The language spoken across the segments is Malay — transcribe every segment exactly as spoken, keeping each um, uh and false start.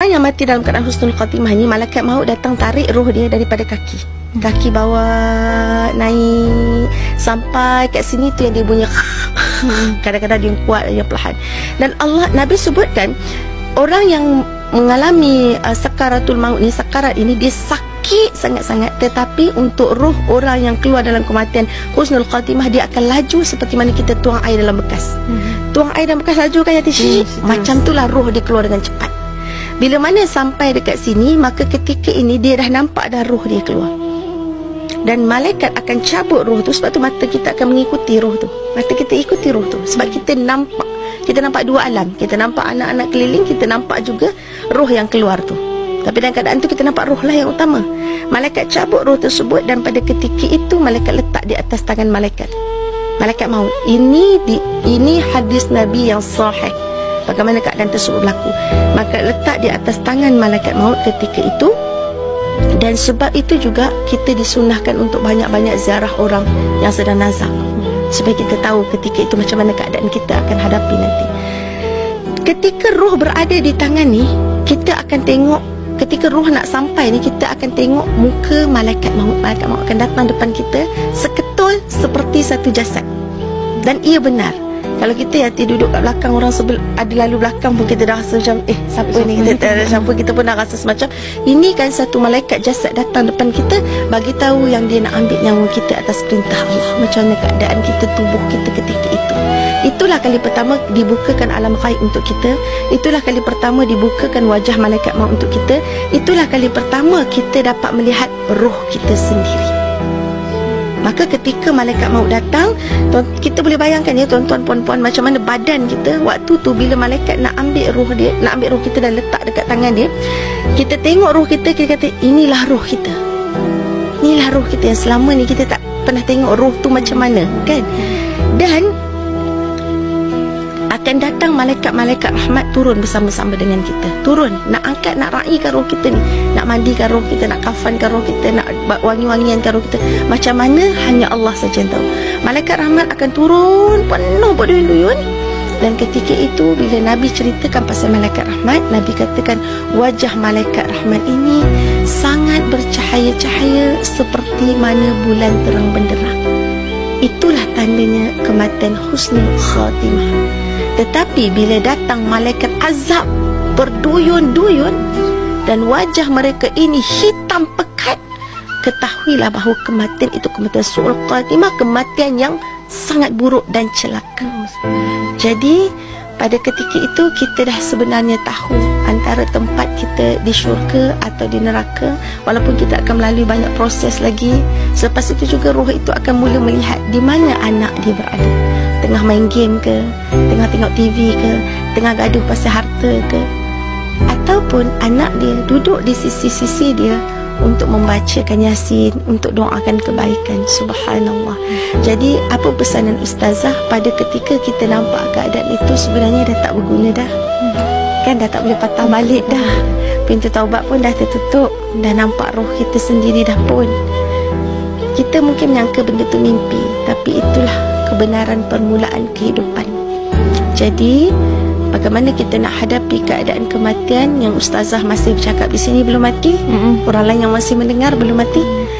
yang mati dalam keadaan husnul khatimah ni, malaikat maut datang tarik roh dia daripada kaki. Kaki bawah naik sampai kat sini tu yang dia bunyi kadang-kadang dia kuat, dia perlahan. Dan Allah, Nabi sebutkan orang yang mengalami uh, sakaratul maut ni, sakarat ini, dia sakit sangat-sangat, tetapi untuk roh orang yang keluar dalam kematian husnul khatimah, dia akan laju seperti mana kita tuang air dalam bekas. hmm. Tuang air dalam bekas laju kan, Yati? hmm, Macam itulah roh dia keluar dengan cepat. Bila mana sampai dekat sini, maka ketika ini dia dah nampak dah roh dia keluar. Dan malaikat akan cabut roh tu. Sebab tu mata kita akan mengikuti roh tu. Mata kita ikuti roh tu. Sebab kita nampak. Kita nampak dua alam. Kita nampak anak-anak keliling. Kita nampak juga roh yang keluar tu. Tapi dalam keadaan tu kita nampak roh lah yang utama. Malaikat cabut roh tersebut. Dan pada ketika itu malaikat letak di atas tangan malaikat. Malaikat maut. Ini di, ini hadis Nabi yang sahih. Bagaimana keadaan tersebut berlaku. Maka letak di atas tangan malaikat maut ketika itu. Dan sebab itu juga kita disunahkan untuk banyak-banyak ziarah orang yang sedang nazak, supaya kita tahu ketika itu macam mana keadaan kita akan hadapi nanti. Ketika roh berada di tangan ni, kita akan tengok, ketika roh nak sampai ni, kita akan tengok muka malaikat maut. Malaikat maut akan datang depan kita seketul seperti satu jasad. Dan ia benar. Kalau kita Yati duduk kat belakang, orang sebel, ada lalu belakang pun kita dah rasa macam eh siapa, siapa ni, kita tak ada siapa, kita pun dah rasa semacam ini kan satu malaikat jasad datang depan kita, bagi tahu yang dia nak ambil nyawa kita atas perintah Allah. Macam mana keadaan kita, tubuh kita ketika itu. Itulah kali pertama dibukakan alam ghaib untuk kita. Itulah kali pertama dibukakan wajah malaikat maut untuk kita. Itulah kali pertama kita dapat melihat roh kita sendiri. Maka ketika malaikat maut datang, kita boleh bayangkan ya tuan-tuan, puan-puan, macam mana badan kita waktu tu bila malaikat nak ambil roh dia, nak ambil roh kita dan letak dekat tangan dia. Kita tengok roh kita, kita kata inilah roh kita. Inilah roh kita yang selama ni kita tak pernah tengok roh tu macam mana, kan? Dan akan datang malaikat-malaikat rahmat turun bersama-sama dengan kita. Turun, nak angkat, nak raikan roh kita ni, nak mandikan roh kita, nak kafankan roh kita, nak wangi-wangiankan roh kita. Macam mana hanya Allah saja yang tahu. Malaikat rahmat akan turun penuh berduyun-duyun. Dan ketika itu bila Nabi ceritakan pasal malaikat rahmat, Nabi katakan wajah malaikat rahmat ini sangat bercahaya-cahaya seperti mana bulan terang benderang. Itulah tandanya kematian husnul khatimah. Tetapi bila datang malaikat azab berduyun-duyun dan wajah mereka ini hitam pekat, ketahuilah bahawa kematian itu kematian su'ul khatimah, kematian yang sangat buruk dan celaka. Jadi pada ketika itu kita dah sebenarnya tahu antara tempat kita di syurga atau di neraka. Walaupun kita akan melalui banyak proses lagi. Selepas itu juga roh itu akan mula melihat di mana anak dia berada. Tengah main game ke, tengah tengok T V ke, tengah gaduh pasal harta ke, ataupun anak dia duduk di sisi-sisi dia untuk membacakan Yasin, untuk doakan kebaikan. Subhanallah. Jadi apa pesanan Ustazah pada ketika kita nampak keadaan itu sebenarnya dah tak berguna dah, kan dah tak boleh patah balik dah, pintu taubat pun dah tertutup, dah nampak roh kita sendiri dah pun. Kita mungkin menyangka benda tu mimpi, tapi itulah kebenaran permulaan kehidupan. Jadi bagaimana kita nak hadapi keadaan kematian yang Ustazah masih bercakap di sini belum mati, mm-hmm. orang lain yang masih mendengar belum mati,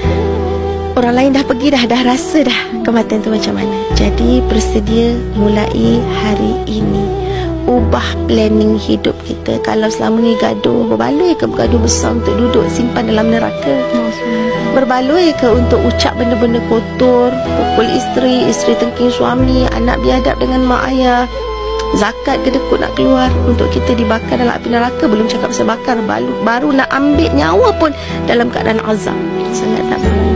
orang lain dah pergi dah, dah rasa dah kematian tu macam mana. Jadi bersedia mulai hari ini, ubah planning hidup kita. Kalau selama ni gaduh, berbaloi ke bergaduh besar untuk duduk simpan dalam neraka? Berbaloi ke untuk ucap benda-benda kotor, pukul isteri, isteri tengking suami, anak biadab dengan mak ayah, zakat kedekut nak keluar untuk kita dibakar dalam api neraka? Belum cakap pasal bakar, baru, baru nak ambil nyawa pun dalam keadaan azab. Sangat tak berbaloi,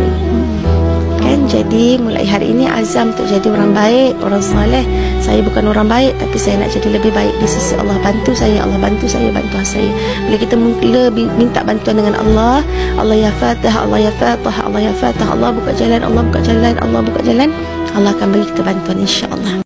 kan? Jadi mulai hari ini azam untuk jadi orang baik, orang saleh. Saya bukan orang baik, tapi saya nak jadi lebih baik di sisi Allah. Bantu saya, Allah bantu saya, bantu saya. Bila kita mula minta bantuan dengan Allah, Allah ya Fatah, Allah ya Fatah, Allah ya Fatah, Allah buka jalan, Allah buka jalan, Allah buka jalan, Allah akan bagi kita bantuan insya-Allah.